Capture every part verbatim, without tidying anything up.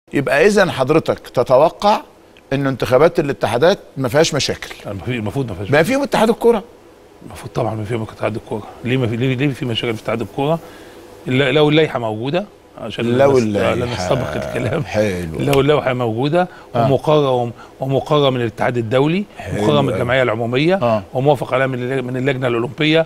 يبقى اذا حضرتك تتوقع ان انتخابات الاتحادات ما فيهاش مشاكل. المفروض ما فيهاش ما فيهم اتحاد الكوره. المفروض طبعا ما فيهم اتحاد الكوره. ليه ما في ليه, ليه في مشاكل في اتحاد الكوره؟ لو اللائحه موجوده، عشان لو لا نسبق الكلام. حلو. لو اللائحه موجوده آه. ومقرره ومقرره من الاتحاد الدولي، مقرره من الجمعيه العموميه آه. وموافق عليها من اللجنه الاولمبيه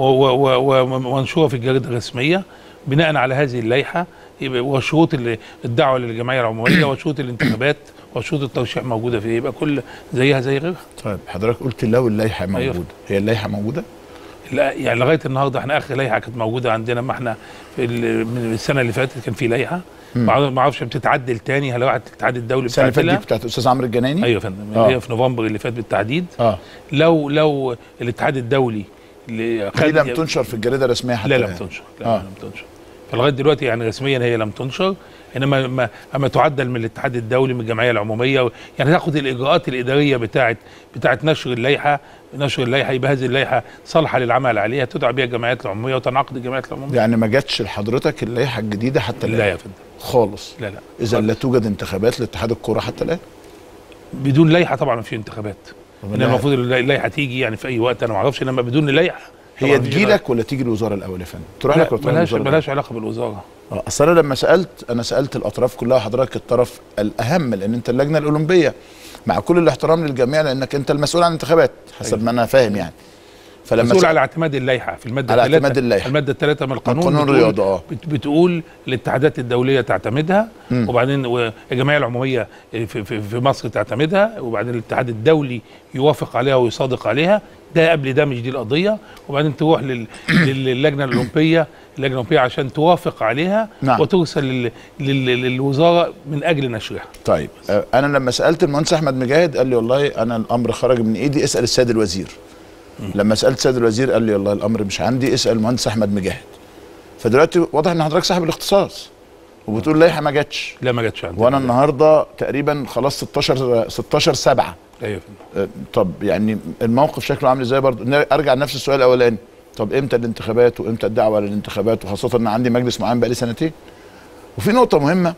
ومنشوره في الجريده الرسميه، بناء على هذه اللائحه وشروط الدعوه للجمعيه العموميه وشروط الانتخابات وشروط الترشيح موجوده فيه، يبقى كل زيها زي غيرها. طيب حضرتك قلت لو اللائحه موجوده. أيوة. هي اللائحه موجوده؟ لا يعني لغايه النهارده احنا اخر لائحه كانت موجوده عندنا، ما احنا في من السنه اللي فاتت كان في لائحه ما اعرفش بتتعدل تاني. هل واحد الاتحاد الدولي السنه اللي فاتت بتاعت الاستاذ عمرو الجناني؟ ايوه يا فندم، اللي هي في نوفمبر اللي فات بالتعديد. اه لو لو الاتحاد الدولي اللي دي لم تنشر في الجريده الرسميه حتى لا لم تنشر لا آه. لم تنشر فلغايه دلوقتي يعني رسميا هي لم تنشر، انما ما اما تعدل من الاتحاد الدولي من الجمعيه العموميه، يعني تاخد الاجراءات الاداريه بتاعه بتاعه نشر اللائحه نشر اللائحه يبقى هذه اللائحه صالحه للعمل عليها، تدعى بها الجمعيات العموميه وتنعقد الجمعيات العموميه. يعني ما جاتش لحضرتك اللائحه الجديده حتى الان؟ لا يا فندم خالص. لا لا اذا لا توجد انتخابات لاتحاد الكوره حتى الان؟ بدون لائحه طبعا ما في انتخابات، انما المفروض اللائحه تيجي يعني في اي وقت، انا ما اعرفش، انما بدون لائحه. هي تجي لك ولا تيجي الوزاره الاول يا فندم؟ تروح لك ولا تروح الوزاره؟ مالهاش علاقه بالوزاره. اه اصل انا لما سالت انا سالت الاطراف كلها، وحضرتك الطرف الاهم لان انت اللجنه الاولمبيه، مع كل الاحترام للجميع لانك انت المسؤول عن الانتخابات حسب ما انا فاهم يعني. فلما مسؤول على اعتماد اللائحه في الماده على اعتماد اللائحه الماده الثالثه من القانون، قانون الرياضه اه بتقول الاتحادات الدوليه تعتمدها، م. وبعدين الجمعيه العموميه في, في, في مصر تعتمدها، وبعدين الاتحاد الدولي يوافق عليها ويصادق عليها. ده قبل ده، مش دي القضيه. وبعدين تروح لل... للجنه الاولمبيه اللجنه الاولمبيه عشان توافق عليها. نعم. وترسل لل... لل... للوزاره من اجل نشرها. طيب انا لما سالت المهندس احمد مجاهد قال لي والله انا الامر خرج من ايدي، اسال السيد الوزير. م. لما سالت السيد الوزير قال لي والله الامر مش عندي، اسال المهندس احمد مجاهد. فدلوقتي واضح ان حضرتك صاحب الاختصاص وبتقول اللائحه ما جاتش. لا ما جاتش عندي. وانا النهارده تقريبا خلاص ستاشر ستاشر سبعة. ايوه. طب يعني الموقف شكله عامل ازاي؟ برضه ارجع لنفس السؤال الاولاني، طب امتى الانتخابات وامتى الدعوه للانتخابات، وخاصه ان عندي مجلس معين بقالي سنتين. وفي نقطه مهمه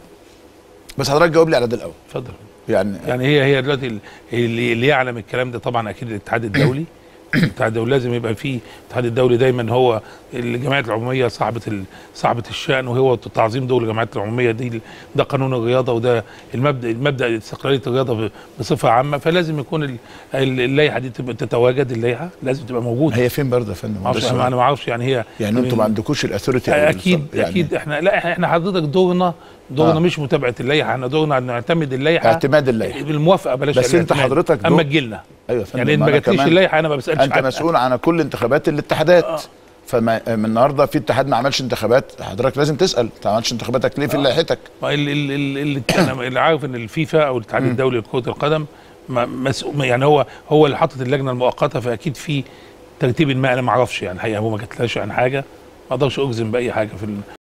بس حضرتك جاوب لي على ده الاول. اتفضل. يعني يعني هي هي دلوقتي اللي, اللي يعلم الكلام ده طبعا اكيد الاتحاد الدولي. الاتحاد الدولي لازم يبقى فيه، الاتحاد الدولي دايما هو الجمعيات العموميه صاحبه صاحبه الشأن، وهو تعظيم دور الجمعيات العموميه دي. ده قانون الرياضه، وده المبدا المبدا استقلاليه الرياضه بصفه عامه، فلازم يكون اللائحه دي تبقى تتواجد. اللائحه لازم تبقى موجوده. هي فين برضه يا فندم؟ انا ما اعرفش يعني هي يعني انتوا ما عندكوش الاثوريتي؟ اكيد يعني اكيد احنا لا احنا حضرتك دورنا دورنا آه. مش متابعه اللائحه، احنا دورنا ان نعتمد اللائحه، اعتماد اللائحه بالموافقه. بلاش بس انت حضرتك اما تجيلنا. ايوه يا فندم، يعني ان ما جاتليش اللائحه انا ما بسالش انت عنها. مسؤول عن كل انتخابات الاتحادات. آه. فما من النهارده في اتحاد ما عملش انتخابات، حضرتك لازم تسال انت ما عملتش انتخاباتك ليه في لائحتك؟ آه. اللي, اللي, اللي, اللي عارف ان الفيفا او الاتحاد الدولي لكره القدم مسؤول، يعني هو هو اللي حاطط اللجنه المؤقته، فاكيد في ترتيب ما انا ما اعرفش يعني الحقيقه، هو ما جاتلهاش عن حاجه، ما اقدرش اجزم باي حاجه في